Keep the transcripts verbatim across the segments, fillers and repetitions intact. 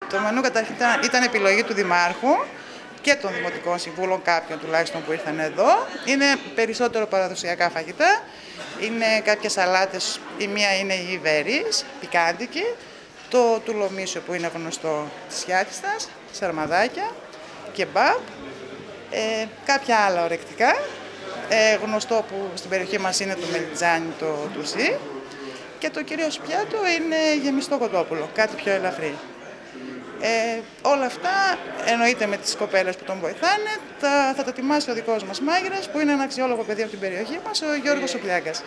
Το μενού καταρχήν ήταν επιλογή του Δημάρχου και των Δημοτικών Συμβούλων, κάποιων τουλάχιστον που ήρθαν εδώ. Είναι περισσότερο παραδοσιακά φαγητά. Είναι κάποιες σαλάτες, η μία είναι η Ιβέρης, πικάντικη, το τουλομίσιο που είναι γνωστό της Χιάτιστας, σαρμαδάκια, κεμπάπ, ε, κάποια άλλα ορεκτικά. Ε, γνωστό που στην περιοχή μας είναι το μελιτζάνι, το τουσί, και το κυρίως πιάτο είναι γεμιστό κοτόπουλο, κάτι πιο ελαφρύ. Ε, όλα αυτά εννοείται με τις κοπέλες που τον βοηθάνε, τα, θα τα ετοιμάσει ο δικός μας μάγειρας που είναι ένα αξιόλογο παιδί από την περιοχή μας, ο Γιώργος Οπλιάκας.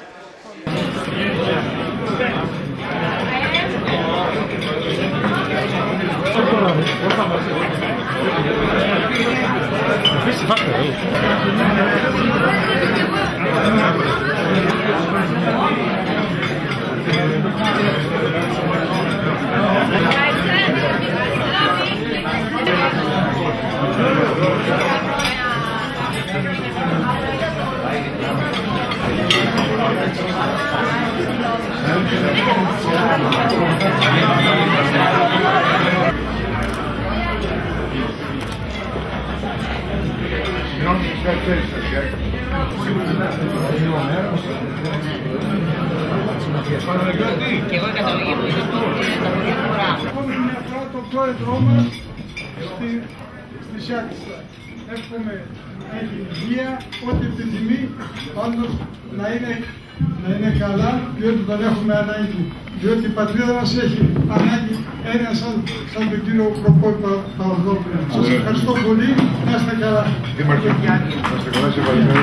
Και εγώ κατολογή μου είναι τα πολύ φορά. Έχουμε μια φορά το πρόεδρό μας στη, στη Σιάτιστα. Εύχομαι να έχει υγεία, ό,τι επιθυμεί, πάντως να είναι, να είναι καλά, διότι τον έχουμε ανάγκη. Διότι η πατρίδα μας έχει ανάγκη ένα σαν, σαν τον κύριο Προκόπη Παπαδόπουλο. Σας ευχαριστώ πολύ, να είστε καλά. Δήμαρχε, να είστε καλά, σε ευχαριστώ.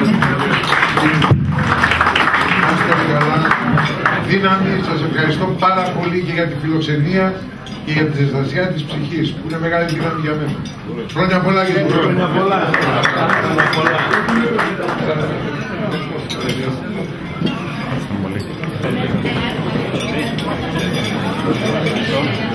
Να είστε καλά. Δύναμη, σας ευχαριστώ πάρα πολύ και για τη φιλοξενία και για τη ζεστασιά της ψυχής, που είναι μεγάλη δύναμη για μένα. Χρόνια πολλά για την χρόνια. Χρόνια πολλά.